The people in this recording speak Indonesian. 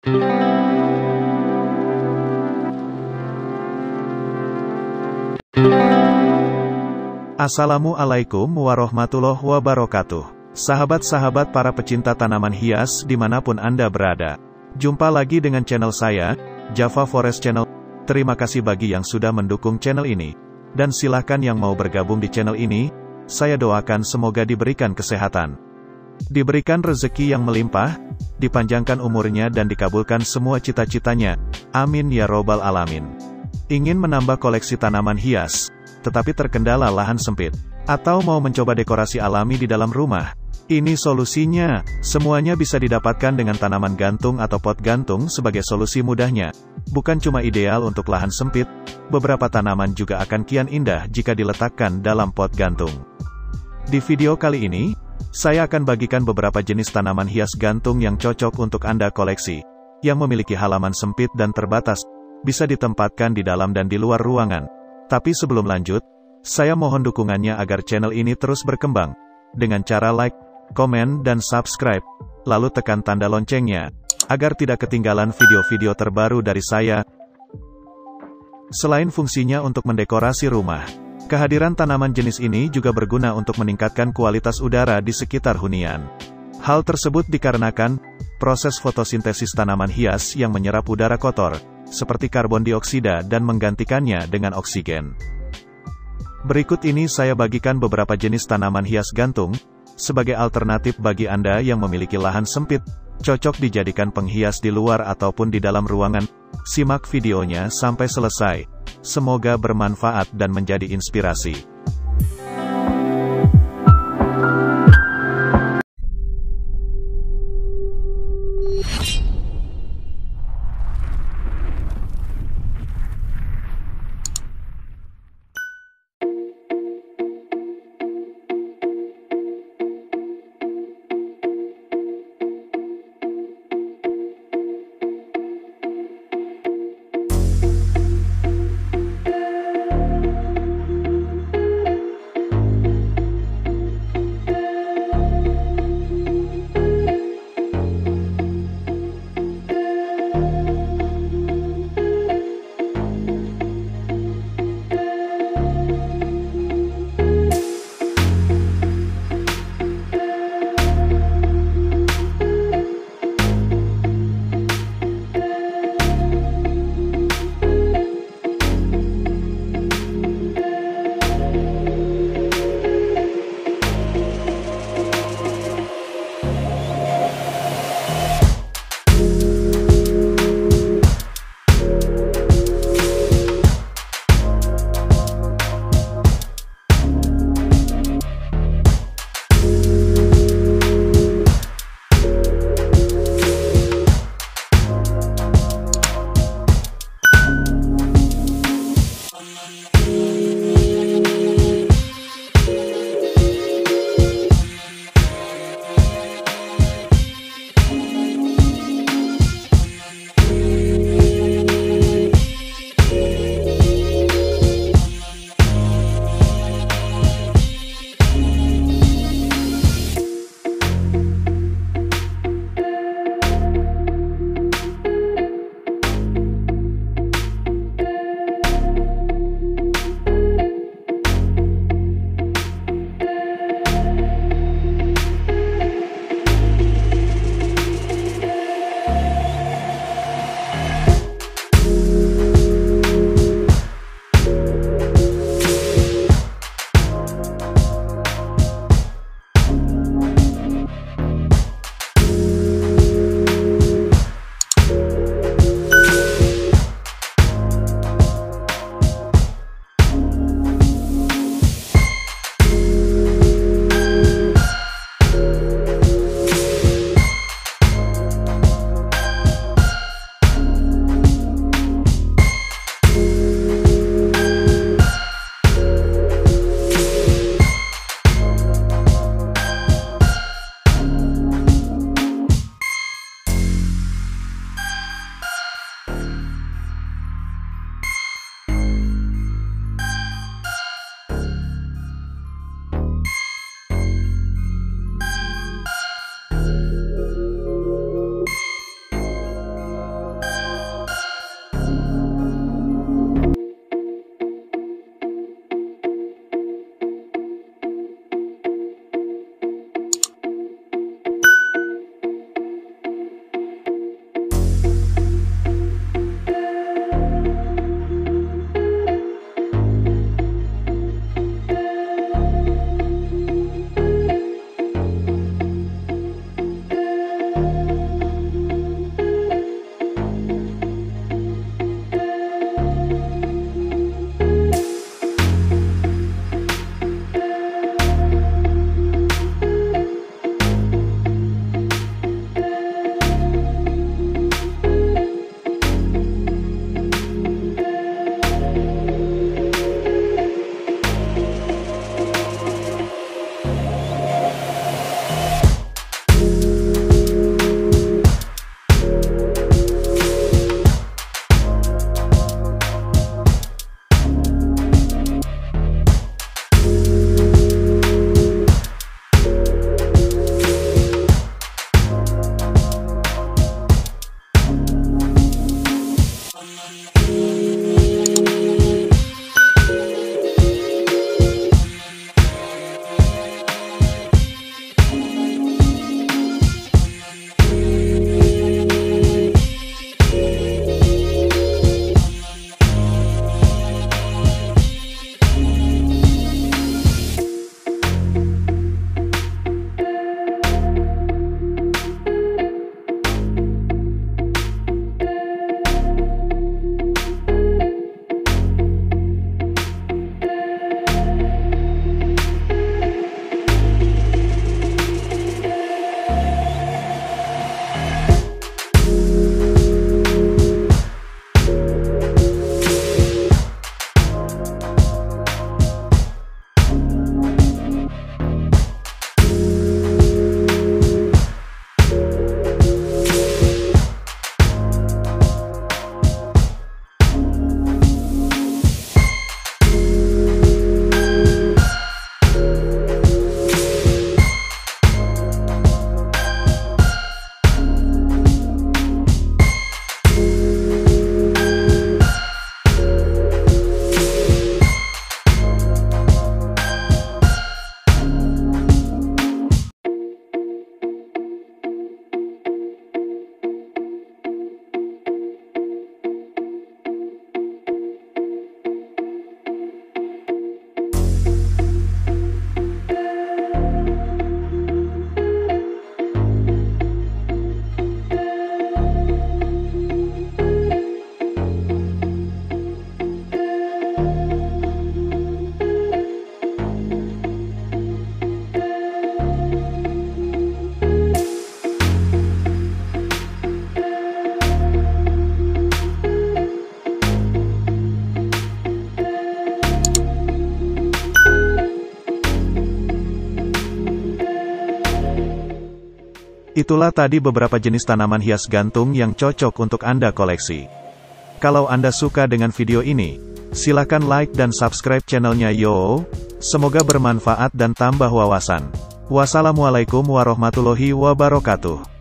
Assalamualaikum warahmatullahi wabarakatuh. Sahabat-sahabat para pecinta tanaman hias dimanapun Anda berada. Jumpa lagi dengan channel saya, Java Forest Channel. Terima kasih bagi yang sudah mendukung channel ini. Dan silahkan yang mau bergabung di channel ini, saya doakan semoga diberikan kesehatan, diberikan rezeki yang melimpah, dipanjangkan umurnya dan dikabulkan semua cita-citanya. Amin ya robbal alamin. Ingin menambah koleksi tanaman hias, tetapi terkendala lahan sempit, atau mau mencoba dekorasi alami di dalam rumah? Ini solusinya. Semuanya bisa didapatkan dengan tanaman gantung atau pot gantung sebagai solusi mudahnya. Bukan cuma ideal untuk lahan sempit, beberapa tanaman juga akan kian indah jika diletakkan dalam pot gantung. Di video kali ini, saya akan bagikan beberapa jenis tanaman hias gantung yang cocok untuk Anda koleksi, yang memiliki halaman sempit dan terbatas, bisa ditempatkan di dalam dan di luar ruangan. Tapi sebelum lanjut, saya mohon dukungannya agar channel ini terus berkembang, dengan cara like, komen dan subscribe, lalu tekan tanda loncengnya, agar tidak ketinggalan video-video terbaru dari saya. Selain fungsinya untuk mendekorasi rumah, kehadiran tanaman jenis ini juga berguna untuk meningkatkan kualitas udara di sekitar hunian. Hal tersebut dikarenakan proses fotosintesis tanaman hias yang menyerap udara kotor, seperti karbon dioksida dan menggantikannya dengan oksigen. Berikut ini saya bagikan beberapa jenis tanaman hias gantung, sebagai alternatif bagi Anda yang memiliki lahan sempit, cocok dijadikan penghias di luar ataupun di dalam ruangan. Simak videonya sampai selesai. Semoga bermanfaat dan menjadi inspirasi. Itulah tadi beberapa jenis tanaman hias gantung yang cocok untuk Anda koleksi. Kalau Anda suka dengan video ini, silakan like dan subscribe channelnya yo. Semoga bermanfaat dan tambah wawasan. Wassalamualaikum warahmatullahi wabarakatuh.